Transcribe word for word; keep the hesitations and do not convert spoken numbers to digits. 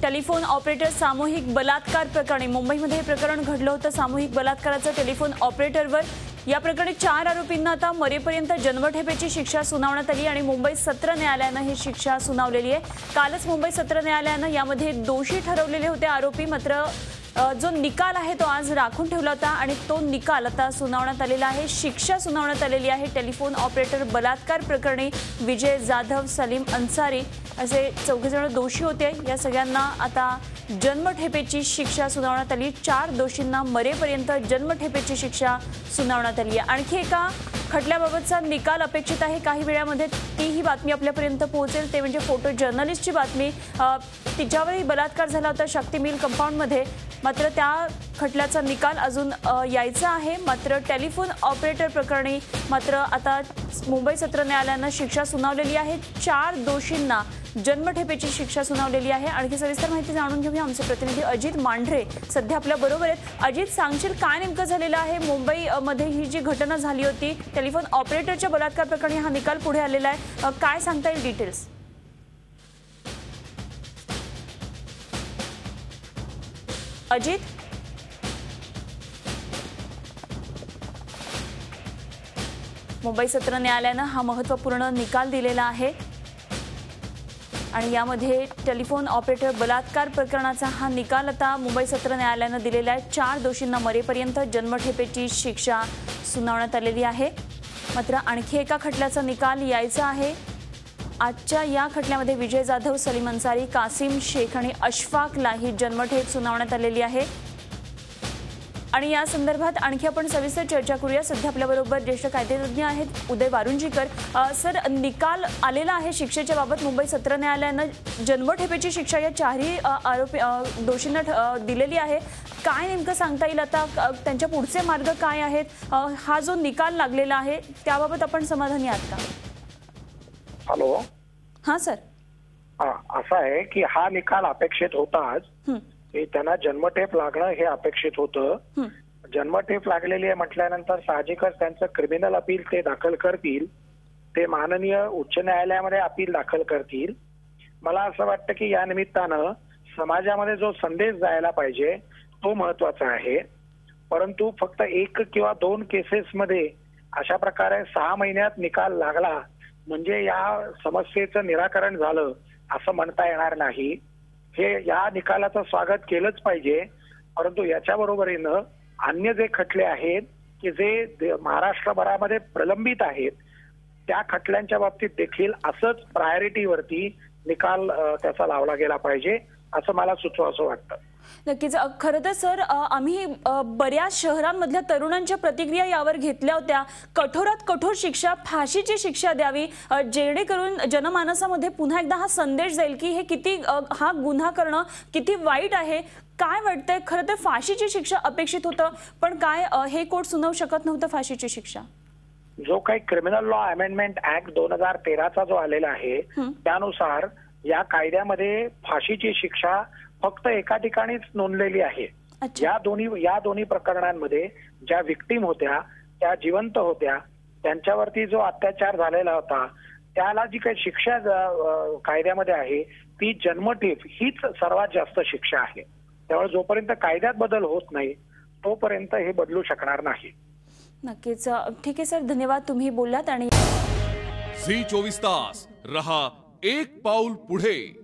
Telephone operator सामूहिक बलात्कार प्रकरणी मुंबईमध्ये हे प्रकरण घडलं होतं। सामूहिक बलात्काराचं टेलिफोन ऑपरेटरवर या प्रकरणी चार आरोपींना आता मरेपर्यंत जन्मठेपेची शिक्षा सुनावण्यात आली आणि मुंबई सत्र न्यायालयानं ही शिक्षा सुनावलेली आहे। कालच मुंबई सत्र न्यायालयानं यामध्ये दोषी ठरवलेले होते आरोपी, मात्र जो निकाल आहे तो आज राखून ठेवला होता आणि तो निकाल आता सुनावण्यात आलेला आहे। शिक्षा सुनावण्यात आलेली आहे। टेलिफोन ऑपरेटर बलात्कार प्रकरणी विजय जाधव, सलीम अन्सारी असे चौघे जण दोषी होते। या सगळ्यांना आता जन्मठेपेची शिक्षा सुनावण्यात आली। चार दोषींना मरेपर्यंत जन्मठेपेची शिक्षा सुनावण्यात आली आहे। आणखी एका खटल्याबाबतचा निकाल अपेक्षित आहे। काही वेळामध्ये ती ही बातमी आपल्यापर्यंत पोहोचेल, ते म्हणजे फोटो जर्नलिस्टची बातमी। तिच्यावरही बलात्कार झाला होता शक्ती मिल कंपाऊंडमध्ये, मात्र त्या खटल्याचा निकाल अजून यायचा आहे। मात्र टेलिफोन ऑपरेटर प्रकरणी मात्र आता मुंबई सत्र न्यायालयानं शिक्षा सुनावलेली आहे। चार दोषींना जन्मठेपेची शिक्षा सुनावलेली आहे। आणखी सविस्तर माहिती जाणून घेऊया। आमचे प्रतिनिधी अजित मांढरे सध्या आपल्या बरोबर आहेत। अजित, सांगशील काय नेमकं झालेलं आहे? मुंबई मध्ये ही जी घटना झाली होती टेलिफोन ऑपरेटरच्या बलात्कार प्रकरणी हा निकाल पुढे आलेला आहे, काय सांगता येईल डिटेल्स? अजित, मुंबई सत्र न्यायालयानं हा महत्त्वपूर्ण निकाल दिलेला आहे आणि यामध्ये टेलिफोन ऑपरेटर बलात्कार प्रकरणाचा हा निकाल आता मुंबई सत्र न्यायालयानं दिलेला आहे। चार दोषींना मरेपर्यंत जन्मठेपेची शिक्षा सुनावण्यात आलेली आहे। मात्र आणखी एका खटल्याचा निकाल यायचा आहे। आजच्या या खटल्यामध्ये विजय जाधव, सलीम अन्सारी, कासिम शेख आणि अशफाकला ही जन्मठेप सुनावण्यात आलेली आहे आणि या संदर्भात आणखी आपण सविस्तर चर्चा करूया। सध्या आपल्याबरोबर ज्येष्ठ कायदेतज्ञ आहेत उदय वारुंजीकर। सर, निकाल आलेला आहे शिक्षेच्या बाबत। मुंबई सत्र न्यायालयानं जन्मठेपेची शिक्षा या चारही आरोपी दोषींना दिलेली आहे। काय नेमकं सांगता येईल आता, त्यांच्या पुढचे मार्ग काय आहेत? हा जो निकाल लागलेला आहे त्याबाबत आपण समाधानी आहात का? हॅलो, हां सर। असं आहे की हा निकाल अपेक्षित होताच, त्यांना जन्मठेप लागणं हे अपेक्षित होतं। जन्मठेप लागलेली आहे म्हटल्यानंतर साहजिकच त्यांचं क्रिमिनल अपील ते दाखल करतील, ते माननीय उच्च न्यायालयामध्ये अपील दाखल करतील। मला असं वाटतं की या निमित्तानं समाजामध्ये जो संदेश जायला पाहिजे तो महत्वाचा आहे। परंतु फक्त एक किंवा दोन केसेसमध्ये अशा प्रकारे सहा महिन्यात निकाल लागला म्हणजे या समस्येचं निराकरण झालं असं म्हणता येणार नाही। हे या निकालाचं स्वागत केलंच पाहिजे, परंतु याच्या बरोबरीनं अन्य जे खटले आहेत की जे महाराष्ट्रभरामध्ये प्रलंबित आहेत त्या खटल्यांच्या बाबतीत देखील असंच प्रायोरिटीवरती निकाल त्याचा लावला गेला पाहिजे असं मला सुचवावंसं वाटतं। नक्कीच। खरं तर सर, आम्ही बऱ्याच शहरांमधल्या तरुणांच्या प्रतिक्रिया यावर घेतल्या होत्या। कठोरात कठोर शिक्षा, फाशीची शिक्षा द्यावी, जेणेकरून जनमानसामध्ये पुन्हा एकदा हा संदेश जाईल की हे किती हा गुन्हा करणं किती वाईट आहे। काय वाटतंय? खरं तर फाशीची शिक्षा अपेक्षित होतं, पण काय हे कोर्ट सुनावू शकत नव्हतं फाशीची शिक्षा? जो काही क्रिमिनल लॉ अमेंडमेंट ऍक्ट दोन हजार तेराचा जो आलेला आहे त्यानुसार या कायद्यामध्ये फाशीची शिक्षा फक्त एका ठिकाणीच नोंदलेली आहे। या दोन्ही या दोन्ही प्रकरणांमध्ये ज्या विक्टीम होत्या त्या जिवंत होत्या, त्यांच्यावरती जो अत्याचार झालेला होता त्याला जी काही शिक्षा कायद्यामध्ये आहे ती जन्मठेप हीच सर्वात जास्त शिक्षा आहे। त्यामुळे जोपर्यंत कायद्यात बदल होत नाही तोपर्यंत हे बदलू शकणार नाही। नक्कीच। ठीक आहे सर, धन्यवाद, तुम्ही बोललात। आणि झी चोवीस तास रहा एक पाऊल पुढे।